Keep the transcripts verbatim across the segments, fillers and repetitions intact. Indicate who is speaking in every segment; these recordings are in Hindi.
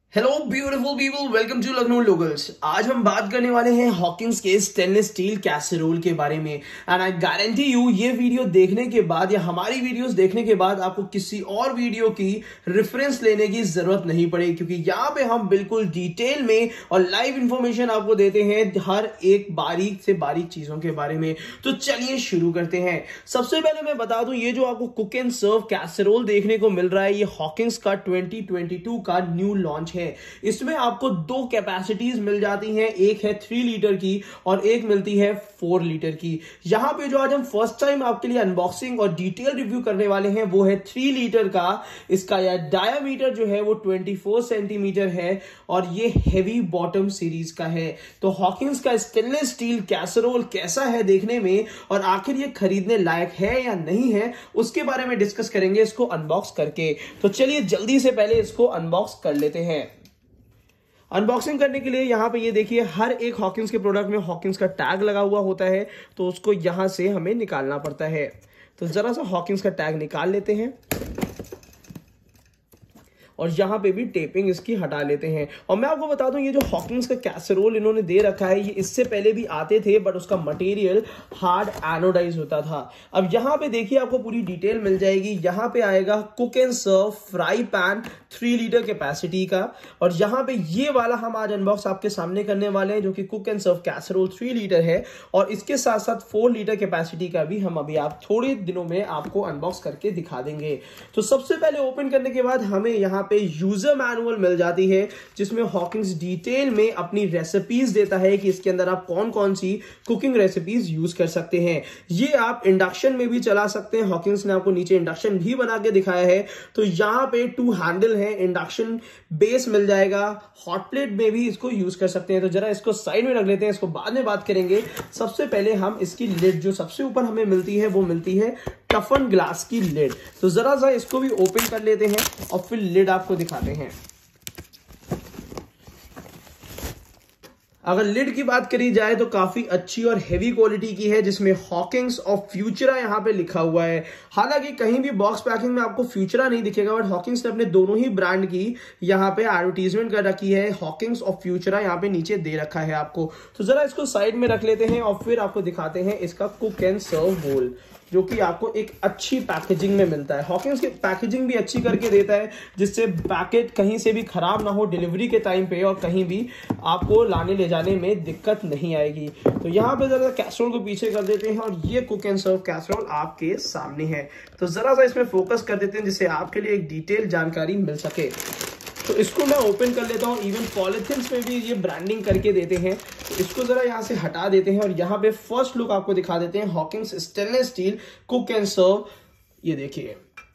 Speaker 1: Hello beautiful people, welcome to Lucknow locals. आज हम बात करने वाले हैं हॉकिंस के स्टेनलेस स्टील कैसरोल के बारे में। एंड आई गारंटी यू ये वीडियो देखने के बाद या हमारी वीडियोस देखने के बाद आपको किसी और वीडियो की रेफरेंस लेने की जरूरत नहीं पड़ेगी, क्योंकि यहाँ पे हम बिल्कुल डिटेल में और लाइव इंफॉर्मेशन आपको देते हैं हर एक बारीक से बारीक चीजों के बारे में। तो चलिए शुरू करते हैं। सबसे पहले मैं बता दूं, ये जो आपको कुक एंड सर्व कैसरोल देखने को मिल रहा है, ये हॉकिंस का ट्वेंटी ट्वेंटी टू का न्यू लॉन्च है। इसमें आपको दो कैपेसिटीज मिल जाती हैं, एक है थ्री लीटर की और एक मिलती है फोर लीटर की। यहां पे जो आज हम फर्स्ट टाइम आपके लिए अनबॉक्सिंग और डिटेल रिव्यू करने वाले हैं वो है थ्री लीटर का। इसका यह डायामीटर जो है वो चौबीस सेंटीमीटर है और ये हेवी बॉटम सीरीज का है। तो हॉकिंस का स्टेनलेस स्टील कैसरोल कैसा है देखने में और आखिर ये खरीदने लायक है या नहीं है, उसके बारे में डिस्कस करेंगे इसको अनबॉक्स करके। तो चलिए जल्दी से पहले इसको अनबॉक्स कर लेते हैं। अनबॉक्सिंग करने के लिए यहाँ पे ये देखिए, हर एक हॉकिंस के प्रोडक्ट में हॉकिंस का टैग लगा हुआ होता है, तो उसको यहाँ से हमें निकालना पड़ता है। तो जरा सा हॉकिंस का टैग निकाल लेते हैं और यहाँ पे भी टेपिंग इसकी हटा लेते हैं। और मैं आपको बता दूं, ये जो हॉकिंस का कैसरोल इन्होंने दे रखा है, ये इससे पहले भी आते थे, बट उसका मटेरियल हार्ड एनोडाइज होता था। अब यहाँ पे देखिए आपको पूरी डिटेल मिल जाएगी। यहाँ पे आएगा cook and serve fry pan three litre capacity का, और यहाँ पे ये वाला हम आज अनबॉक्स आपके सामने करने वाले हैं, जो कि cook and serve casserole three litre है। और इसके साथ साथ फोर लीटर कैपेसिटी का भी हम अभी आप थोड़े दिनों में आपको अनबॉक्स करके दिखा देंगे। तो सबसे पहले ओपन करने के बाद हमें यहाँ पे यूजर मैनुअल मिल जाती है, जिसमें हॉकिंस डिटेल में अपनी रेसिपीज देता है कि इसके अंदर आप कौन कौन सी कुकिंग रेसिपीज यूज कर सकते हैं। ये आप इंडक्शन में भी चला सकते हैं। हॉकिंस ने आपको नीचे इंडक्शन भी बना के दिखाया है। तो यहाँ पे टू हैंडल है, इंडक्शन बेस मिल जाएगा, हॉट प्लेट में भी इसको यूज कर सकते हैं। तो जरा इसको साइड में रख लेते हैं, इसको बाद में बात करेंगे। सबसे पहले हम इसकी लिड जो सबसे ऊपर हमें मिलती है वो मिलती है टफन ग्लास की लिड। तो जरा सा इसको भी ओपन कर लेते हैं और फिर लिड आपको दिखाते हैं। अगर लिड की बात करी जाए तो काफी अच्छी और हेवी क्वालिटी की है, जिसमें हॉकिंस और फ्यूचरा यहाँ पे लिखा हुआ है। हालांकि कहीं भी बॉक्स पैकिंग में आपको फ्यूचरा नहीं दिखेगा, बट हॉकिंस ने अपने दोनों ही ब्रांड की यहाँ पे एडवर्टीजमेंट कर रखी है। हॉकिंस और फ्यूचरा यहाँ पे नीचे दे रखा है आपको। तो जरा इसको साइड में रख लेते हैं और फिर आपको दिखाते हैं इसका कुक एंड सर्व बोल, जो कि आपको एक अच्छी पैकेजिंग में मिलता है। हॉकिंस की पैकेजिंग भी अच्छी करके देता है, जिससे पैकेट कहीं से भी खराब ना हो डिलीवरी के टाइम पे, और कहीं भी आपको लाने ले जाने में दिक्कत नहीं आएगी। तो यहाँ पे जरा कैसरोल को पीछे कर देते हैं और ये कुक एंड सर्व कैसरोल आपके सामने है। तो जरा सा इसमें फोकस कर देते हैं, जिससे आपके लिए एक डिटेल जानकारी मिल सके। तो इसको मैं ओपन कर लेता हूँ। इवन पॉलिथिन्स में भी ये ब्रांडिंग करके देते हैं, तो इसको जरा यहाँ से हटा देते हैं और यहाँ पे फर्स्ट लुक आपको दिखा देते हैं Hawkins stainless steel cook and serve. ये देखिए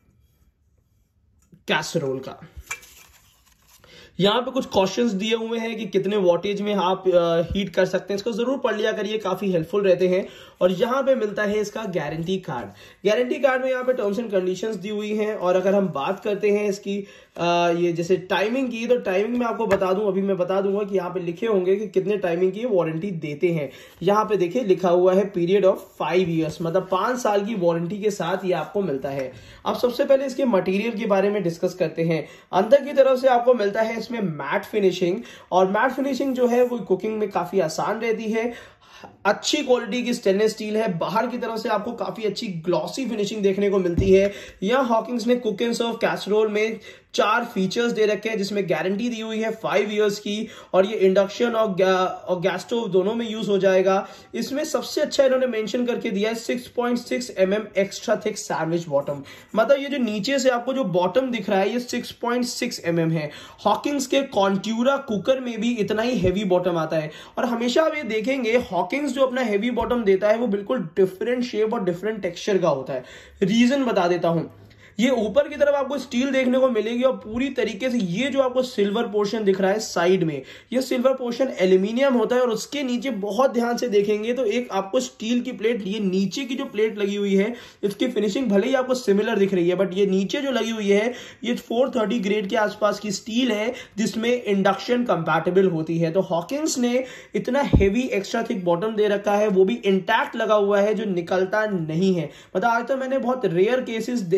Speaker 1: कैसरोल का यहाँ पे कुछ क्वेश्चंस दिए हुए हैं कि कितने वॉटेज में आप हीट कर सकते हैं। इसको जरूर पढ़ लिया करिए, काफी हेल्पफुल रहते हैं। और यहाँ पे मिलता है इसका गारंटी कार्ड। गारंटी कार्ड में यहाँ पे टर्म्स एंड कंडीशंस दी हुई हैं। और अगर हम बात करते हैं इसकी आ, ये जैसे टाइमिंग की, तो टाइमिंग में आपको बता दूं, अभी मैं बता दूंगा कि यहाँ पे लिखे होंगे कि कितने टाइमिंग की वारंटी देते हैं। यहाँ पे देखिए लिखा हुआ है पीरियड ऑफ फाइव ईयर्स, मतलब पांच साल की वारंटी के साथ ये आपको मिलता है। अब सबसे पहले इसके मटेरियल के बारे में डिस्कस करते हैं। अंदर की तरफ से आपको मिलता है इसमें मैट फिनिशिंग, और मैट फिनिशिंग जो है वो कुकिंग में काफी आसान रहती है। अच्छी क्वालिटी की स्टेनलेस स्टील है। बाहर की तरफ से आपको काफी अच्छी ग्लॉसी फिनिशिंग देखने को मिलती है। यह हॉकिंस ने कुक एंड सर्व कैसरोल में चार फीचर्स दे रखे हैं, जिसमें गारंटी दी हुई है फाइव इयर्स की, और ये इंडक्शन और, और गैस स्टोव दोनों में यूज हो जाएगा। इसमें सबसे अच्छा इन्होंने मेंशन करके दिया है six point six M M extra thick sandwich bottom. मतलब ये जो नीचे से आपको जो बॉटम दिख रहा है ये six point six M M है। हॉकिंस के कॉन्ट्यूरा कुकर में भी इतना ही हेवी बॉटम आता है। और हमेशा आप ये देखेंगे हॉकिंस जो अपना हेवी बॉटम देता है वो बिल्कुल डिफरेंट शेप और डिफरेंट टेक्सचर का होता है। रीजन बता देता हूं। ये ऊपर की तरफ आपको स्टील देखने को मिलेगी और पूरी तरीके से ये जो आपको सिल्वर पोर्शन दिख रहा है साइड में, ये सिल्वर पोर्शन एल्यूमिनियम होता है। और उसके नीचे बहुत ध्यान से देखेंगे तो एक आपको स्टील की प्लेट, ये नीचे की जो प्लेट लगी हुई है इसकी फिनिशिंग भले ही आपको सिमिलर दिख रही है, बट ये नीचे जो लगी हुई है ये फोर थर्टी ग्रेड के आसपास की स्टील है, जिसमें इंडक्शन कंपैटिबल होती है। तो हॉकिंस ने इतना हेवी एक्स्ट्रा थिक बॉटम दे रखा है, वो भी इंटैक्ट लगा हुआ है, जो निकलता नहीं है। मतलब आज तो मैंने बहुत रेयर केसेस देखे ही नहीं है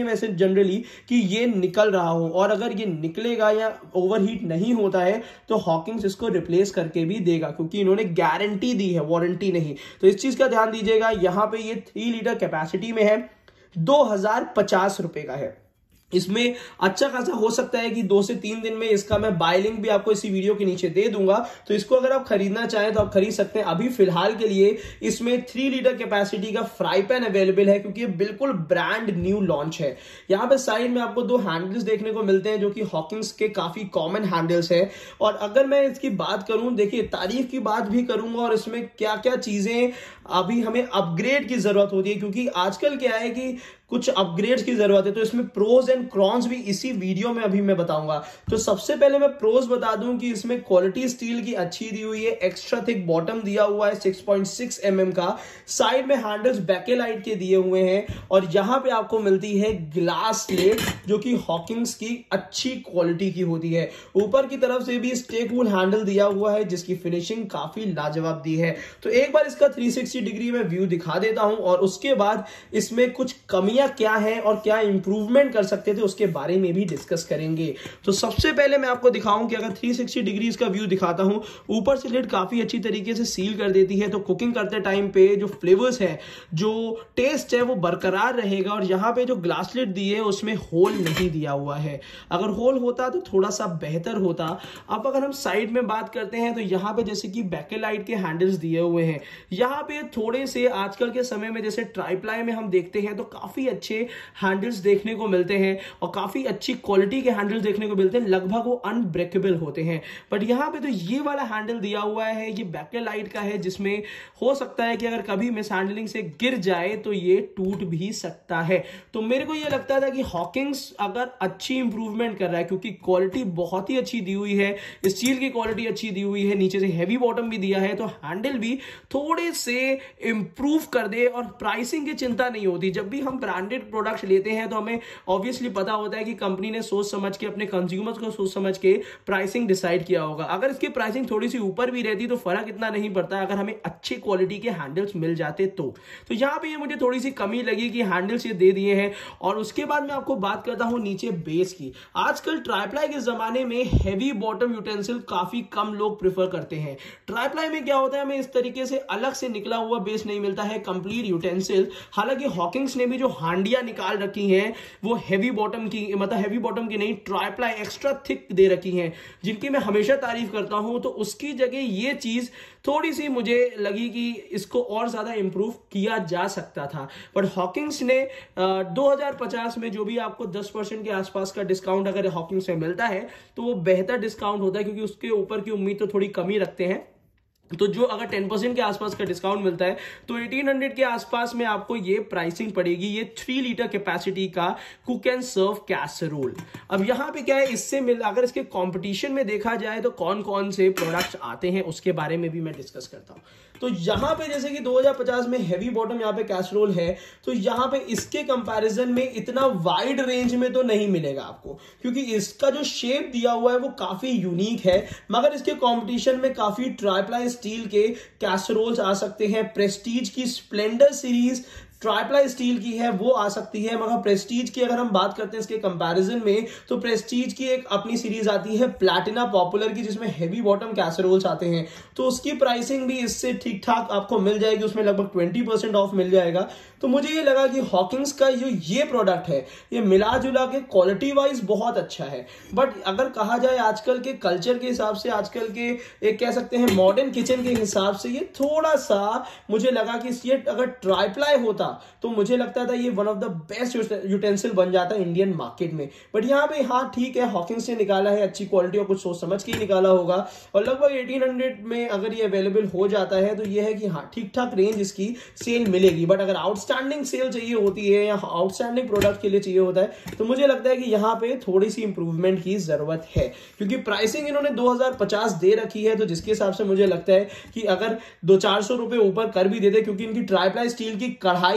Speaker 1: वैसे जनरली कि ये निकल रहा हो, और अगर ये निकलेगा या ओवरहीट नहीं होता है तो हॉकिंग्स इसको रिप्लेस करके भी देगा, क्योंकि इन्होंने गारंटी दी है, वारंटी नहीं। तो इस चीज का ध्यान दीजिएगा। यहां पे ये थ्री लीटर कैपेसिटी में है, दो हजार पचास रुपए का है। इसमें अच्छा खासा हो सकता है कि दो से तीन दिन में इसका मैं बाय लिंक भी आपको इसी वीडियो के नीचे दे दूंगा, तो इसको अगर आप खरीदना चाहें तो आप खरीद सकते हैं। अभी फिलहाल के लिए इसमें थ्री लीटर कैपेसिटी का फ्राई पैन अवेलेबल है, क्योंकि ये बिल्कुल ब्रांड न्यू लॉन्च है। यहाँ पे साइड में आपको दो हैंडल्स देखने को मिलते हैं, जो कि हॉकिंग्स के काफी कॉमन हैंडल्स है। और अगर मैं इसकी बात करूं, देखिए तारीफ की बात भी करूंगा और इसमें क्या क्या चीजें अभी हमें अपग्रेड की जरूरत होती है, क्योंकि आजकल क्या है कि कुछ अपग्रेड्स की जरूरत है। तो इसमें प्रोज एंड कॉन्स भी इसी वीडियो में अभी मैं बताऊंगा। तो सबसे पहले मैं प्रोज बता दूं कि इसमें क्वालिटी स्टील की अच्छी दी हुई है, एक्स्ट्रा थिक बॉटम दिया हुआ है six point six M M का, साइड में हैंडल्स बैकेलाइट के दिए हुए हैं, और यहां पे आपको मिलती है ग्लास प्लेट, जो कि हॉकिंग्स की अच्छी क्वालिटी की होती है। ऊपर की तरफ से भी स्टेकवुल हैंडल दिया हुआ है, जिसकी फिनिशिंग काफी लाजवाब दी है। तो एक बार इसका थ्री सिक्सटी डिग्री में व्यू दिखा देता हूं, और उसके बाद इसमें कुछ कमी क्या है और क्या इंप्रूवमेंट कर सकते थे उसके बारे में भी डिस्कस करेंगे। तो सबसे पहले मैं आपको दिखाऊं कि अगर थ्री सिक्सटी डिग्रीज का व्यू दिखाता हूं, ऊपर से लिड काफी अच्छी तरीके से सील कर देती है, तो कुकिंग करते टाइम पे जो फ्लेवर्स है, जो टेस्ट है, वो बरकरार रहेगा। और यहां पे जो ग्लास लिड दी है उसमें होल नहीं दिया हुआ है, अगर होल होता तो थोड़ा सा बेहतर होता। अब अगर हम साइड में बात करते हैं तो यहां पे जैसे कि बैकेलाइट के हैंडल्स दिए हुए हैं, यहां पे थोड़े से आजकल के समय में जैसे ट्राइप्लाई में हम देखते हैं तो काफी अच्छे हैंडल्स देखने को मिलते हैं और काफी अच्छी क्वालिटी के हैंडल्स देखने को मिलते हैं, लगभग वो अनब्रेकेबल होते हैं। बट यहां पे तो ये वाला हैंडल दिया हुआ है, ये बैकेलाइट का है, जिसमें हो सकता है कि अगर कभी मिस हैंडलिंग से गिर जाए तो ये टूट भी सकता है। तो मेरे को ये लगता था कि हॉकिंग्स अगर अच्छी इंप्रूवमेंट कर रहा है, क्योंकि क्वालिटी बहुत ही अच्छी दी हुई है, स्टील की क्वालिटी अच्छी दी हुई है, नीचे से हैवी बॉटम भी दिया है, तो हैंडल भी थोड़े से इंप्रूव कर दे। और प्राइसिंग की चिंता नहीं होती। जब भी हम ब्रांडेड प्रोडक्ट्स लेते हैं तो हमें ऑब्वियसली पता होता है कि कंपनी ने सोच समझ के, अपने कंज्यूमर्स को सोच समझ के प्राइसिंग डिसाइड किया होगा। अगर इसकी प्राइसिंग थोड़ी सी ऊपर भी रहती तो फर्क इतना नहीं पड़ता, अगर हमें अच्छी क्वालिटी के हैंडल्स मिल जाते तो। तो यहां पे ये मुझे थोड़ी सी कमी लगी कि हैंडल्स ये दे दिए हैं। और उसके बाद मैं आपको बात करता हूं नीचे बेस की। आजकल ट्राइप्लाई के जमाने में हैवी बॉटम यूटेंसिल काफी कम लोग प्रेफर करते हैं। ट्राइप्लाई में क्या होता है, हमें इस तरीके से अलग से निकला हुआ बेस नहीं मिलता है, कंप्लीट यूटेंसिल। हालांकि हॉकिंग्स ने भी जो हांडियां निकाल रखी हैं वो हैवी बॉटम की, मतलब हैवी बॉटम की नहीं, ट्राइप्लाई एक्स्ट्रा थिक दे रखी हैं, जिनकी मैं हमेशा तारीफ करता हूं। तो उसकी जगह ये चीज थोड़ी सी मुझे लगी कि इसको और ज्यादा इंप्रूव किया जा सकता था। बट हॉकिंग्स ने दो हजार पचास में जो भी आपको दस परसेंट के आसपास का डिस्काउंट अगर हॉकिंग्स में मिलता है तो वो बेहतर डिस्काउंट होता है, क्योंकि उसके ऊपर की उम्मीद तो थोड़ी कम ही रखते हैं। तो जो अगर टेन परसेंट के आसपास का डिस्काउंट मिलता है तो अठारह सौ के आसपास में आपको ये प्राइसिंग पड़ेगी, ये थ्री लीटर कैपेसिटी का कुक एंड सर्व कैसरोल। अब यहां पे क्या है, इससे मिल अगर इसके कंपटीशन में देखा जाए तो कौन कौन से प्रोडक्ट्स आते हैं उसके बारे में भी मैं डिस्कस करता हूं। तो यहां पे जैसे कि दो हजार पचास में हैवी बॉटम यहां पे कैसरोल है, तो यहां पे इसके कंपैरिजन में इतना वाइड रेंज में तो नहीं मिलेगा आपको, क्योंकि इसका जो शेप दिया हुआ है वो काफी यूनिक है। मगर इसके कंपटीशन में काफी ट्राइप्लाई स्टील के कैसरोल्स आ सकते हैं। प्रेस्टीज की स्प्लेंडर सीरीज ट्राइप्लाई स्टील की है, वो आ सकती है। मगर प्रेस्टीज की अगर हम बात करते हैं इसके कंपैरिजन में, तो प्रेस्टीज की एक अपनी सीरीज आती है प्लैटिना पॉपुलर की, जिसमें हेवी बॉटम कैसरोल्स आते हैं। तो उसकी प्राइसिंग भी इससे ठीक ठाक आपको मिल जाएगी, उसमें लगभग ट्वेंटी परसेंट ऑफ मिल जाएगा। तो मुझे ये लगा कि हॉकिंग्स का जो ये प्रोडक्ट है, ये मिला जुला के क्वालिटी वाइज बहुत अच्छा है। बट अगर कहा जाए आजकल के कल्चर के हिसाब से, आजकल के एक कह सकते हैं मॉडर्न किचन के हिसाब से, ये थोड़ा सा मुझे लगा कि ये अगर ट्राइप्लाई होता तो मुझे लगता था ये one of the best utensil बन जाता इंडियन मार्केट में। बट यहाँ पे हाँ ठीक है, हॉकिंग्स ने निकाला है अच्छी क्वालिटी और कुछ सोच समझ के ही निकाला होगा, और लगभग अठारह सौ में अगर ये अवेलेबल हो जाता है तो ये है कि हाँ ठीक ठाक रेंज इसकी सेल मिलेगी। बट अगर आउटस्टैंडिंग सेल चाहिए होती है या आउटस्टैंडिंग प्रोडक्ट के लिए चाहिए होता है तो मुझे लगता है कि यहाँ पे थोड़ी सी इंप्रूवमेंट की जरूरत है, क्योंकि प्राइसिंग इन्होंने दो हजार पचास दे रखी है। तो जिसके हिसाब से मुझे लगता है कि अगर दो चार सौ रुपए ऊपर कर भी देते, क्योंकि इनकी ट्राइप्लाई स्टील की कढ़ाई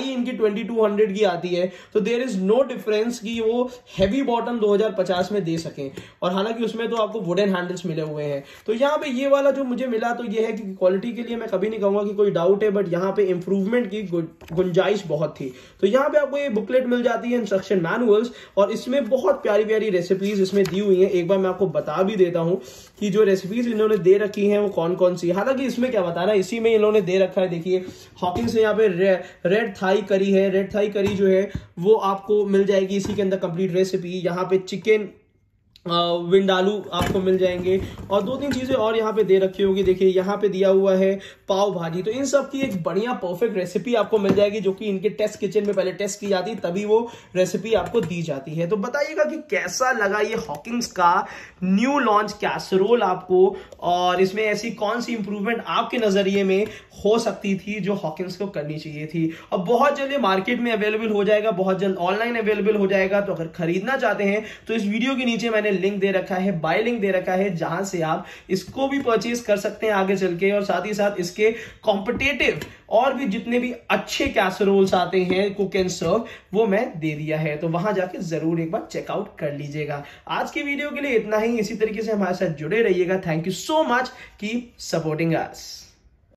Speaker 1: थाई इनकी ट्वेंटी टू हंड्रेड की आती है, तो देयर इज नो डिफरेंस कि वो हैवी बॉटम दो हज़ार पचास में दे सकें, और हालांकि उसमें तो आपको वुडन हैंडल्स मिले हुए हैं। तो यहाँ पे ये वाला जो मुझे मिला तो ये है कि क्वालिटी के लिए मैं कभी नहीं कहूंगा कि कोई डाउट है, बट यहाँ पे इंप्रूवमेंट की गुंजाइश बहुत थी। तो यहाँ पे आपको ये बुकलेट मिल जाती है, इंस्ट्रक्शन मैनुअल्स, और इसमें बहुत प्यारी प्यारी रेसिपीज इसमें दी हुई है। एक बार मैं आपको बता भी देता हूं कि जो रेसिपीज इन्होंने दे रखी हैं वो कौन कौन सी, हालांकि इसमें क्या बताना, इसी में इन्होंने दे रखा है। देखिए हॉकिंस ने यहाँ पे रे, रेड थाई करी है, रेड थाई करी जो है वो आपको मिल जाएगी इसी के अंदर कंप्लीट रेसिपी। यहाँ पे चिकन विंडालू आपको मिल जाएंगे, और दो तीन चीजें और यहाँ पे दे रखी होगी। देखिए यहाँ पे दिया हुआ है पाव भाजी, तो इन सब की एक बढ़िया परफेक्ट रेसिपी आपको मिल जाएगी, जो कि इनके टेस्ट किचन में पहले टेस्ट की जाती है, तभी वो रेसिपी आपको दी जाती है। तो बताइएगा कि कैसा लगा ये हॉकिंस का न्यू लॉन्च कैसरोल आपको, और इसमें ऐसी कौन सी इंप्रूवमेंट आपके नजरिए में हो सकती थी जो हॉकिंस को करनी चाहिए थी। और बहुत जल्द मार्केट में अवेलेबल हो जाएगा, बहुत जल्द ऑनलाइन अवेलेबल हो जाएगा। तो अगर खरीदना चाहते हैं तो इस वीडियो के नीचे मैंने लिंक दे रखा है, बाय लिंक दे रखा है, जहां से आप इसको भी परचेज कर सकते हैं आगे चल के, और साथ ही साथ इसके कॉम्पिटिटिव और भी जितने भी अच्छे कैसरोल्स आते हैं कुक एंड सर्व वो मैं दे दिया है, तो वहां जाके जरूर एक बार चेकआउट कर लीजिएगा। आज की वीडियो के लिए इतना ही, इसी तरीके से हमारे साथ जुड़े रहिएगा। Thank you so much, keep supporting us.